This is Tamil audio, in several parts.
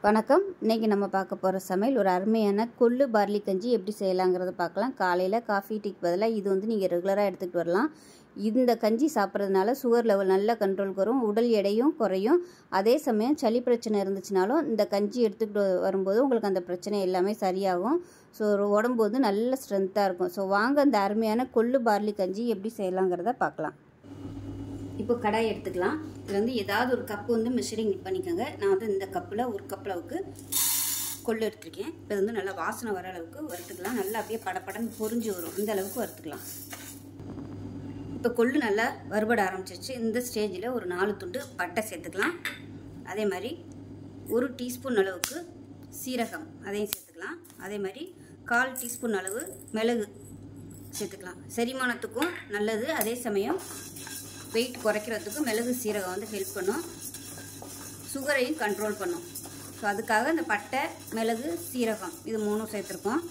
வணக்கம். இன்றைக்கி நம்ம பார்க்க போகிற சமையல் ஒரு அருமையான கொள்ளு பார்லி கஞ்சி எப்படி செய்யலாங்கிறத பார்க்கலாம். காலையில் காஃபி டீக்கு பதிலாக இது வந்து நீங்கள் ரெகுலராக எடுத்துகிட்டு வரலாம். இந்த கஞ்சி சாப்பிட்றதுனால சுகர் லெவல் நல்லா கண்ட்ரோலுக்கு வரும், உடல் எடையும் குறையும். அதே சமயம் சளி பிரச்சனை இருந்துச்சுனாலும் இந்த கஞ்சி எடுத்துக்கிட்டு வரும்போது உங்களுக்கு அந்த பிரச்சனை எல்லாமே சரியாகும். ஸோ உடம்பு வந்து நல்ல ஸ்ட்ரென்த்தாக இருக்கும். ஸோ வாங்க இந்த அருமையான கொள்ளு பார்லி கஞ்சி எப்படி செய்யலாங்கிறத பார்க்கலாம். இப்போ கடாய் எடுத்துக்கலாம். இதில் வந்து ஏதாவது ஒரு கப்பு வந்து மெஷரிங் பண்ணிக்கோங்க. நான் வந்து இந்த கப்பில் ஒரு கப் அளவுக்கு கொள்ளு எடுத்துருக்கேன். இப்போ வந்து நல்லா வாசனை வர அளவுக்கு வறுத்துக்கலாம். நல்லா அப்படியே படப்படன்னு பொரிஞ்சு வரும், இந்த அளவுக்கு வறுத்துக்கலாம். இப்போ கொள்ளு நல்லா வறுபட ஆரம்பிச்சிருச்சு. இந்த ஸ்டேஜில் ஒரு 4 துண்டு பட்டை சேர்த்துக்கலாம். அதே மாதிரி 1 டீஸ்பூன் அளவுக்கு சீரகம் அதையும் சேர்த்துக்கலாம். அதே மாதிரி 1/4 டீஸ்பூன் அளவு மிளகு சேர்த்துக்கலாம். செரிமானத்துக்கும் நல்லது, அதே சமயம் வெயிட் குறைக்கிறதுக்கு மிளகு சீரகம் வந்து ஹெல்ப் பண்ணும், சுகரையும் கண்ட்ரோல் பண்ணும். ஸோ அதுக்காக இந்த பட்டை மிளகு சீரகம் இது 3 சேர்த்துருக்கோம்.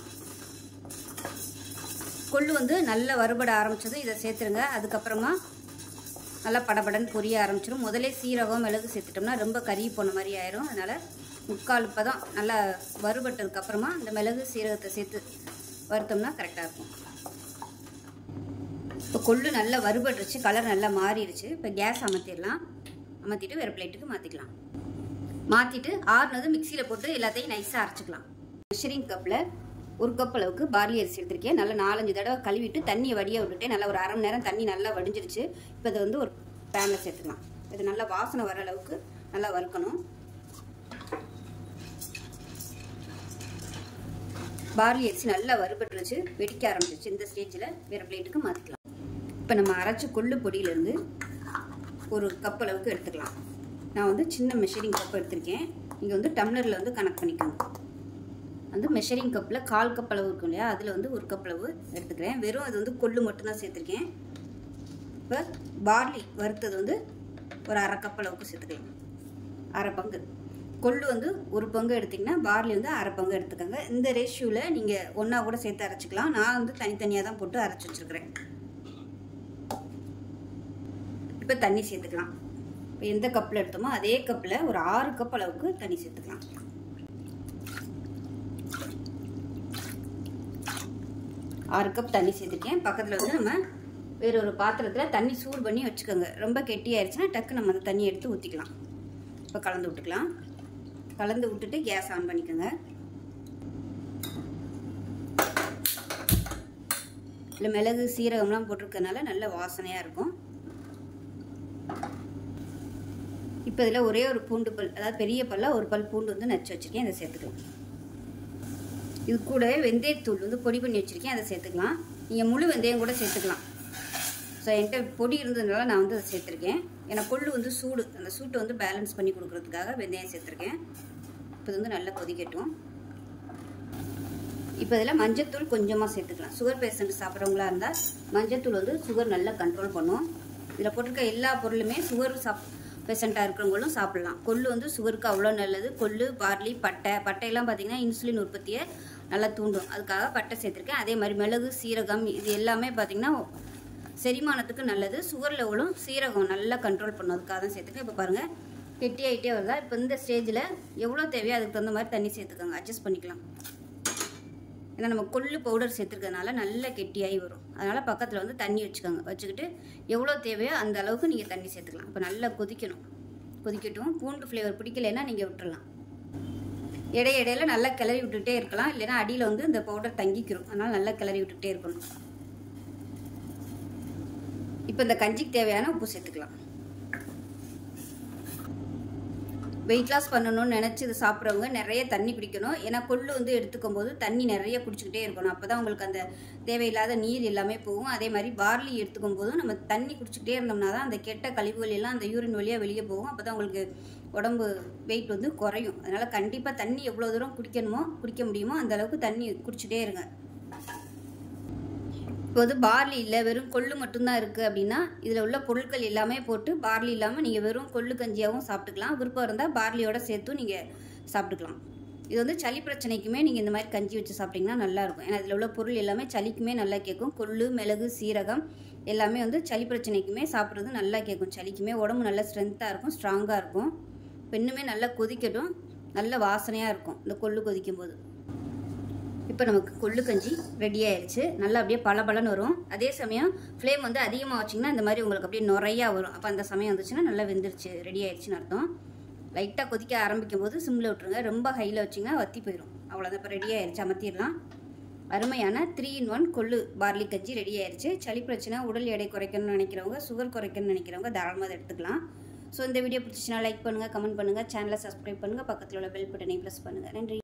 கொள்ளு வந்து நல்லா வறுபட ஆரம்பிச்சதும் இதை சேர்த்துருங்க. அதுக்கப்புறமா நல்லா படபடன்னு பொரிய ஆரம்பிச்சிடும். முதலே சீரகம் மிளகு சேர்த்துட்டோம்னா ரொம்ப கறி போன மாதிரி ஆயிரும். அதனால் 3/4 பதம் நல்லா வறுபட்டதுக்கப்புறமா இந்த மிளகு சீரகத்தை சேர்த்து வறுத்தோம்னா கரெக்டாக இருக்கும். இப்போ கொள்ளு நல்லா வறுபட்டுருச்சு, கலர் நல்லா மாறிடுச்சு. இப்போ கேஸ் அமர்த்திடலாம். அமர்த்திட்டு வேறு பிளேட்டுக்கு மாற்றிக்கலாம். மாற்றிட்டு ஆறுனது மிக்சியில் போட்டு எல்லாத்தையும் நைஸாக அரைச்சிக்கலாம். மெஷரிங் கப்பில் 1 கப் அளவுக்கு பார்லி அரிசி எடுத்திருக்கேன். நல்லா 4-5 தடவை கழுவிட்டு தண்ணியை வடிய விட்டுட்டேன். நல்லா ஒரு அரை மணி நேரம் தண்ணி நல்லா வடிஞ்சிருச்சு. இப்போ இதை வந்து ஒரு பேனில் சேர்த்துக்கலாம். இது நல்லா வாசனை வர அளவுக்கு நல்லா வறுக்கணும். பார்லி அரிசி நல்லா வறுபட்டுருச்சு, வெடிக்க ஆரம்பிச்சிருச்சு. இந்த ஸ்டேஜில் வேறு பிளேட்டுக்கு மாற்றிக்கலாம். இப்போ நம்ம அரைச்ச கொள்ளு பொடியிலேருந்து 1 கப் அளவுக்கு எடுத்துக்கலாம். நான் வந்து சின்ன மெஷரிங் கப் எடுத்திருக்கேன். நீங்கள் வந்து டம்ளரில் வந்து கனெக்ட் பண்ணிக்கோங்க. வந்து மெஷரிங் கப்பில் 1/4 கப் அளவு இருக்கும் இல்லையா, அதில் வந்து 1 கப் அளவு எடுத்துக்கிறேன். வெறும் அது வந்து கொள்ளு மட்டும்தான் சேர்த்துருக்கேன். இப்போ பார்லி வறுத்தது வந்து ஒரு 1/2 கப் அளவுக்கு சேர்த்துக்கலாம். 1/2 பங்கு கொள்ளு வந்து 1 பங்கு எடுத்திங்கன்னா பார்லி வந்து 1/2 பங்கு எடுத்துக்கோங்க. இந்த ரேஷியோவில் நீங்கள் ஒன்றா கூட சேர்த்து அரைச்சிக்கலாம். நான் வந்து தனித்தனியாக தான் போட்டு அரைச்சி வச்சுருக்கிறேன். இப்போ தண்ணி சேர்த்துக்கலாம். இப்போ எந்த கப்பில் எடுத்தோமோ அதே கப்பில் ஒரு 6 கப் அளவுக்கு தண்ணி சேர்த்துக்கலாம். ஆறு கப் தண்ணி சேர்த்துருக்கேன். பக்கத்தில் வந்து நம்ம வேறு ஒரு பாத்திரத்தில் தண்ணி சூடு பண்ணி வச்சுக்கோங்க. ரொம்ப கெட்டியாயிருச்சுன்னா டக்கு நம்ம அந்த தண்ணி எடுத்து ஊற்றிக்கலாம். இப்போ கலந்து விட்டுக்கலாம். கலந்து விட்டுட்டு கேஸ் ஆன் பண்ணிக்கோங்க. இல்லை மிளகு சீரகம்லாம் போட்டிருக்கனால நல்ல வாசனையாக இருக்கும். இப்போ இதில் ஒரே ஒரு பூண்டு பல், அதாவது பெரிய பல்லாக 1 பல் பூண்டு வந்து நச்சு வச்சுருக்கேன், அதை சேர்த்துக்கலாம். இது கூடவே வெந்தயத்தூள் வந்து பொடி பண்ணி வச்சுருக்கேன், அதை சேர்த்துக்கலாம். நீங்கள் முழு வெந்தயம் கூட சேர்த்துக்கலாம். ஸோ என்கிட்ட பொடி இருந்ததுனால நான் வந்து அதை சேர்த்துருக்கேன். ஏன்னா கொள்ளு வந்து சூடு, அந்த சூட்டை வந்து பேலன்ஸ் பண்ணி கொடுக்குறதுக்காக வெந்தயம் சேர்த்துருக்கேன். இப்போ இது வந்து நல்லா கொதிக்கட்டும். இப்போ இதில் மஞ்சத்தூள் கொஞ்சமாக சேர்த்துக்கலாம். சுகர் பேஷண்ட் சாப்பிட்றவங்களா இருந்தால் மஞ்சத்தூள் வந்து சுகர் நல்லா கண்ட்ரோல் பண்ணும். இதில் போட்டிருக்க எல்லா பொருளுமே சுகர் பேஷண்ட்டாக இருக்கிறவங்களும் சாப்பிட்லாம். கொள்ளு வந்து சுகருக்கு அவ்வளோ நல்லது. கொள்ளு, பார்லி, பட்டையெல்லாம் பார்த்திங்கன்னா இன்சுலின் உற்பத்தியை நல்லா தூண்டும், அதுக்காக பட்டை சேர்த்துருக்கேன். அதே மாதிரி மிளகு சீரகம் இது எல்லாமே பார்த்திங்கன்னா செரிமானத்துக்கு நல்லது. சுகர் லெவலும் சீரகம் நல்லா கண்ட்ரோல் பண்ணும், அதுக்காக தான் சேர்த்துக்கேன். இப்போ பாருங்கள் கெட்டி ஆகிட்டே வருதா. இப்போ இந்த ஸ்டேஜில் எவ்வளோ தேவையோ அதுக்கு தகுந்த மாதிரி தண்ணி சேர்த்துக்கோங்க, அட்ஜஸ்ட் பண்ணிக்கலாம். ஏன்னா நம்ம கொள்ளு பவுடர் சேர்த்துருக்கிறதுனால நல்லா கெட்டியாகி வரும். அதனால் பக்கத்தில் வந்து தண்ணி வச்சுக்கோங்க. வச்சுக்கிட்டு எவ்வளோ தேவையோ அந்த அளவுக்கு நீங்கள் தண்ணி சேர்த்துக்கலாம். இப்போ நல்லா கொதிக்கணும். கொதிக்கட்டும். பூண்டு ஃப்ளேவர் பிடிக்கலைன்னா நீங்கள் விட்டுறலாம். இடையில நல்லா கிளறி விட்டுகிட்டே இருக்கலாம். இல்லைன்னா அடியில் வந்து இந்த பவுடர் தங்கிக்கிறோம், அதனால் நல்லா கிளறி விட்டுகிட்டே இருக்கணும். இப்போ இந்த கஞ்சிக்கு தேவையான உப்பு சேர்த்துக்கலாம். வெயிட் லாஸ் பண்ணணும்னு நினச்சி இது சாப்பிட்றவங்க நிறைய தண்ணி குடிக்கணும். ஏன்னா கொள்ளு வந்து எடுத்துக்கும் போது தண்ணி நிறைய குடிச்சிக்கிட்டே இருக்கணும். அப்போ தான் உங்களுக்கு அந்த தேவையில்லாத நீர் எல்லாமே போகும். அதே மாதிரி பார்லி எடுத்துக்கும் போதும் நம்ம தண்ணி குடிச்சிக்கிட்டே இருந்தோம்னா தான் அந்த கெட்ட கழிவுகள் எல்லாம் அந்த யூரின் வழியாக வெளியே போகும். அப்போ தான் உங்களுக்கு உடம்பு வெயிட் வந்து குறையும். அதனால் கண்டிப்பாக தண்ணி எவ்வளோ தூரம் குடிக்க முடியுமோ அந்த அளவுக்கு தண்ணி குடிச்சிட்டே இருங்க. இப்போ வந்து பார்லி இல்லை, வெறும் கொள்ளு மட்டும்தான் இருக்குது அப்படின்னா இதில் உள்ள பொருட்கள் எல்லாமே போட்டு பார்லி இல்லாமல் நீங்கள் வெறும் கொள்ளு கஞ்சியாகவும் சாப்பிட்டுக்கலாம். விருப்பம் இருந்தால் பார்லியோட சேர்த்தும் நீங்கள் சாப்பிட்டுக்கலாம். இது வந்து சளி பிரச்சனைக்குமே நீங்கள் இந்த மாதிரி கஞ்சி வச்சு சாப்பிட்டிங்கன்னா நல்லாயிருக்கும். ஏன்னா இதில் உள்ள பொருள் எல்லாமே சளிக்குமே நல்லா கேட்கும். கொள்ளு, மிளகு, சீரகம் எல்லாமே வந்து சளி பிரச்சனைக்குமே சாப்பிட்றது நல்லா கேட்கும். சளிக்குமே உடம்பு நல்லா ஸ்ட்ரென்த்தாக இருக்கும், ஸ்ட்ராங்காக இருக்கும். இப்போ இன்னுமே நல்லா கொதிக்கட்டும். நல்ல வாசனையாக இருக்கும் இந்த கொள்ளு கொதிக்கும் போது. இப்போ நமக்கு கொள்ளு கஞ்சி ரெடி ஆயிடுச்சு. நல்லா அப்படியே பளபளன்னு வரும். அதே சமயம் ஃப்ளேம் வந்து அதிகமாக வச்சிங்கன்னா இந்த மாதிரி உங்களுக்கு அப்படியே நுறையா வரும். அப்போ அந்த சமயம் வந்துச்சுன்னா நல்லா வெந்துருச்சு, ரெடி ஆயிடுச்சுன்னு அர்த்தம். லைட்டாக கொதிக்க ஆரம்பிக்கும் போது சிம்மில் விட்டுருங்க. ரொம்ப ஹையில் வச்சிங்கன்னா வற்றி போயிடும். அவ்வளோதான், இப்போ ரெடி ஆயிடுச்சு, அமர்த்திடலாம். அருமையான 3-in-1 கொள்ளு பார்லி கஞ்சி ரெடி ஆயிடுச்சு. சளி பிரச்சனை, உடல் எடை குறைக்கணும்னு நினைக்கிறவங்க, சுகர் குறைக்கணும்னு நினைக்கிறவங்க தாராளமாக அதை எடுத்துக்கலாம். ஸோ இந்த வீடியோ பிடிச்சிச்சுன்னா லைக் பண்ணுங்கள், கமெண்ட் பண்ணுங்கள், சேனலை சப்ஸ்கிரைப் பண்ணுங்கள், பக்கத்தில் உள்ள பெல் பட்டனை ப்ரெஸ் பண்ணுங்கள். நன்றி.